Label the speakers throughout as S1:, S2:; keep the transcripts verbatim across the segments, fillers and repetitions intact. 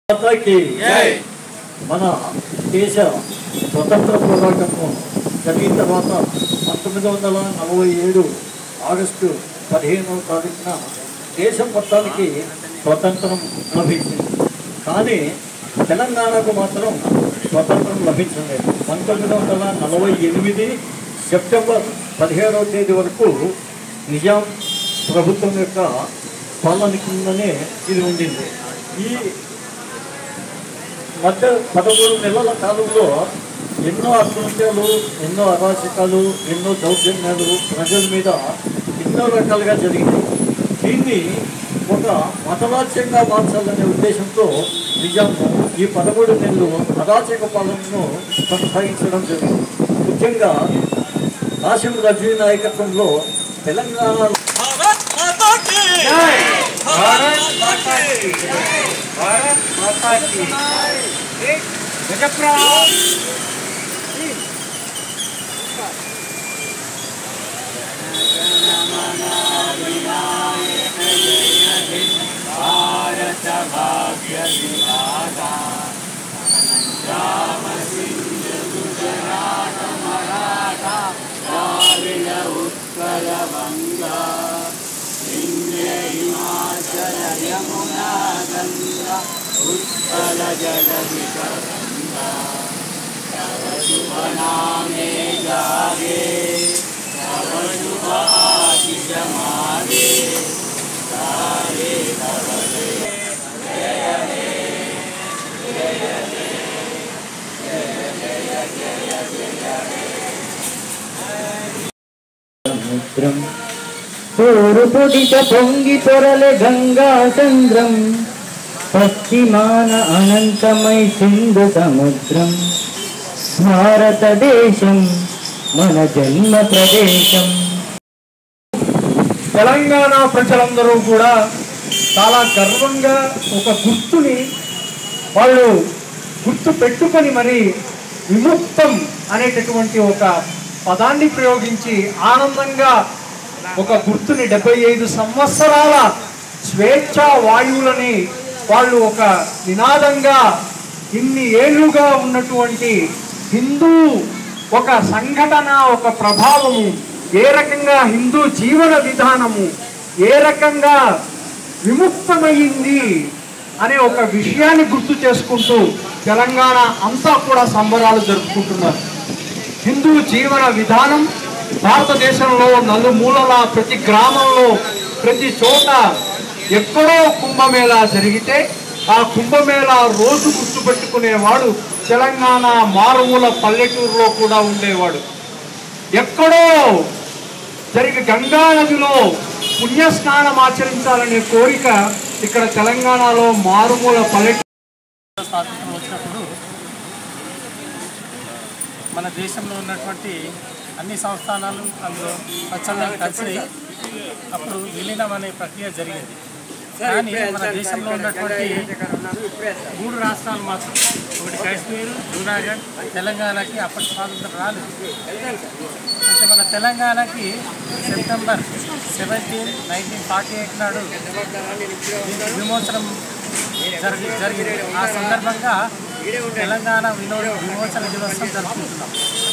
S1: మన దేశ స్వతంత్ర పోరాటము జరిగిన తర్వాత పంతొమ్మిది వందల నలభై ఏడు ఆగస్టు పదిహేనవ తారీఖున దేశం మొత్తానికి స్వతంత్రం లభించింది. కానీ తెలంగాణకు మాత్రం స్వతంత్రం లభించలేదు. పంతొమ్మిది వందల నలభై ఎనిమిది సెప్టెంబర్ పదిహేడవ తేదీ వరకు నిజాం ప్రభుత్వం యొక్క పాలన కిందనే ఇది ఉండింది. ఈ మధ్య పదమూడు నెలల కాలంలో ఎన్నో అకృత్యాలు, ఎన్నో అరాచకాలు, ఎన్నో దౌర్జన్యాలు ప్రజల మీద ఎన్నో రకాలుగా జరిగింది. దీన్ని ఒక మతరాజ్యంగా మార్చాలనే ఉద్దేశంతో నిజాము ఈ పదమూడు నెలలు అరాచక పాలనను కొనసాగించడం జరిగింది. ముఖ్యంగా కాసిం రజ్వీ నాయకత్వంలో తెలంగాణ
S2: यमुना गंगा उत्कल जगदीशगंगा तव शुभ नामे जागे तव शुभ आशीष मागे सारे तव जय हे जय हे जय जय जय जय
S3: తూర్పుదిశ పొంగి పొరలే గంగా చంద్రం, పశ్చిమాన అనంతమై సింధు సముద్రం. భారతదేశం మన జన్మ ప్రదేశం.
S4: తెలంగాణ ప్రజలందరూ కూడా చాలా గర్వంగా ఒక గుర్తుని వాళ్ళు గుర్తు పెట్టుకొని మరి విముక్తం అనేటటువంటి ఒక పదాన్ని ప్రయోగించి ఆనందంగా ఒక గుర్తుని డెబ్బై ఐదు సంవత్సరాల స్వేచ్ఛా వాయువులని వాళ్ళు ఒక నినాదంగా ఇన్ని ఏళ్లుగా ఉన్నటువంటి హిందూ ఒక సంఘటన, ఒక ప్రభావము, ఏ రకంగా హిందూ జీవన విధానము ఏ రకంగా విముక్తమైంది అనే ఒక విషయాన్ని గుర్తు చేసుకుంటూ తెలంగాణ అంతా కూడా సంబరాలు జరుపుకుంటున్నారు. హిందూ జీవన విధానం భారతదేశంలో నలుమూలల ప్రతి గ్రామంలో ప్రతి చోట ఎక్కడో కుంభమేళా జరిగితే ఆ కుంభమేళా రోజు గుర్తుపెట్టుకునేవాడు తెలంగాణ మారుమూల పల్లెటూరులో కూడా ఉండేవాడు. ఎక్కడో జరిగి గంగా నదిలో పుణ్యస్నానం ఆచరించాలనే కోరిక ఇక్కడ తెలంగాణలో మారుమూల పల్లెటూరు
S5: స్వాతంత్రం వచ్చినప్పుడు మన దేశంలో ఉన్నటువంటి అన్ని సంస్థానాలు అందులో స్వచ్ఛందంగా కలిసి అప్పుడు విలీనం అనే ప్రక్రియ జరిగింది. కానీ మన దేశంలో ఉన్నటువంటి మూడు రాష్ట్రాలు మాత్రం, ఒకటి కాశ్మీర్, జూనాగఢ్, తెలంగాణకి అప్పటి స్వాతంత్రం రాలేదు. అంటే మన తెలంగాణకి September seventeen nineteen forty eight నాడు విమోచనం జరిగి జరిగింది ఆ సందర్భంగా తెలంగాణ వినో విమోచన దినోత్సవం జరుపుకుంటున్నాం.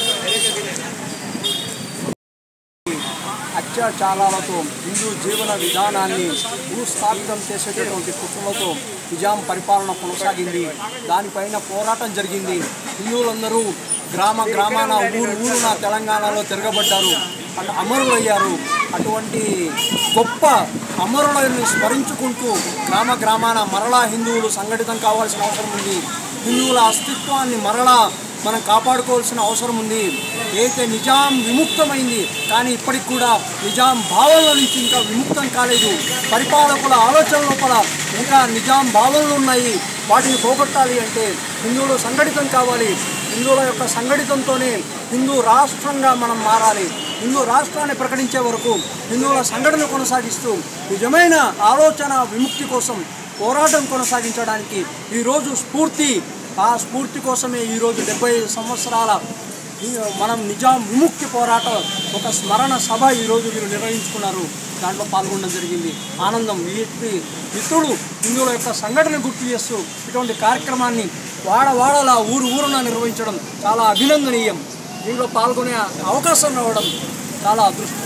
S6: అత్యాచారాలతో హిందూ జీవన విధానాన్ని భూస్థాపితం చేసేటటువంటి కుట్రలతో నిజాం పరిపాలన కొనసాగింది. దానిపైన పోరాటం జరిగింది. హిందువులందరూ గ్రామ గ్రామాన ఊరు ఊరున తెలంగాణలో తిరగబడ్డారు, అటు అమరులయ్యారు. అటువంటి గొప్ప అమరులను స్మరించుకుంటూ గ్రామ గ్రామాన మరలా హిందువులు సంఘటితం కావాల్సిన అవసరం ఉంది. హిందువుల అస్తిత్వాన్ని మరలా మనం కాపాడుకోవాల్సిన అవసరం ఉంది. అయితే నిజాం విముక్తమైంది, కానీ ఇప్పటికి కూడా నిజాం భావనల నుంచి ఇంకా విముక్తం కాలేదు. పరిపాలకుల ఆలోచన లోపల ఇంకా నిజాం భావనలు ఉన్నాయి. వాటిని పోగొట్టాలి అంటే హిందువులు సంఘటితం కావాలి. హిందువుల యొక్క సంఘటితంతోనే హిందూ రాష్ట్రంగా మనం మారాలి. హిందూ రాష్ట్రాన్ని ప్రకటించే వరకు హిందువుల సంఘటన కొనసాగిస్తూ నిజమైన ఆలోచన విముక్తి కోసం పోరాటం కొనసాగించడానికి ఈరోజు స్ఫూర్తి, ఆ స్ఫూర్తి కోసమే ఈరోజు డెబ్బై ఐదు సంవత్సరాల మనం నిజాం విముక్తి పోరాటం ఒక స్మరణ సభ ఈరోజు వీరు నిర్వహించుకున్నారు. దాంట్లో పాల్గొనడం జరిగింది. ఆనందం. వీటి మిత్రుడు హిందువుల యొక్క సంఘటన గుర్తు చేస్తూ ఇటువంటి కార్యక్రమాన్ని వాడవాడలా ఊరు ఊరున నిర్వహించడం చాలా అభినందనీయం. దీంట్లో పాల్గొనే అవకాశం రావడం చాలా అదృష్టం.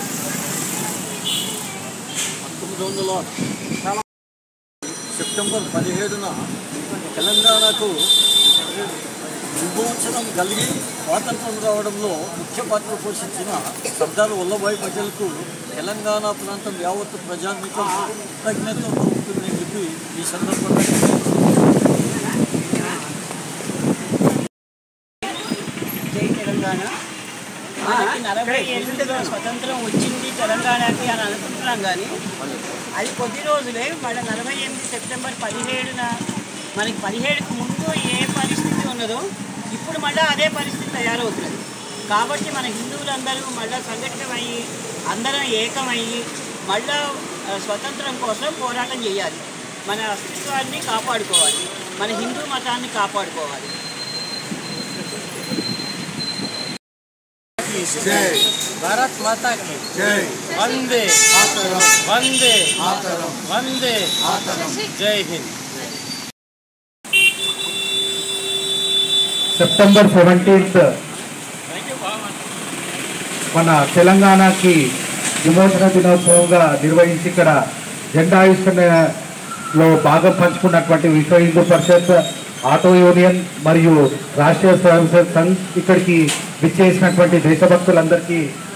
S1: పంతొమ్మిది వందల సెప్టెంబర్ పదిహేడున తెలంగాణకు విమోచనం కలిగి స్వాతంత్రం రావడంలో ముఖ్య పాత్ర పోషించిన సర్దార్ వల్లభాయ్ పటేల్కు తెలంగాణ ప్రాంతం యావత్తు ప్రజానీకం కృతజ్ఞత ఉంటుందని చెప్పి ఈ సందర్భంగా
S2: జై తెలంగాణ. మనకి నలభై ఏళ్ళుగా స్వతంత్రం వచ్చింది తెలంగాణకి అని అనుకుంటున్నాం, కానీ అది కొద్ది రోజులే. మళ్ళీ నలభై ఎనిమిది సెప్టెంబర్ పదిహేడున మనకి పదిహేడుకు ముందు ఏ పరిస్థితి ఉన్నదో ఇప్పుడు మళ్ళీ అదే పరిస్థితి తయారవుతుంది. కాబట్టి మన హిందువులందరూ మళ్ళీ సంఘటితమయ్యి అందరం ఏకమయ్యి మళ్ళా స్వతంత్రం కోసం పోరాటం చేయాలి. మన అస్తిత్వాన్ని కాపాడుకోవాలి, మన హిందూ మతాన్ని కాపాడుకోవాలి.
S5: భారత్ మాతా కి వందే వందే వందే జై హింద్.
S7: సెప్టెంబర్ సెవెంటీన్త్ మన తెలంగాణకి విమోచన దినోత్సవంగా నిర్వహించి ఇక్కడ జెండా ఆవిష్కరణలో భాగం పంచుకున్నటువంటి విశ్వ హిందూ పరిషత్, ఆటో యూనియన్ మరియు రాష్ట్రీయ స్వయం సేవక్ సంఘ్ ఇక్కడికి విచ్చేసినటువంటి దేశభక్తులందరికీ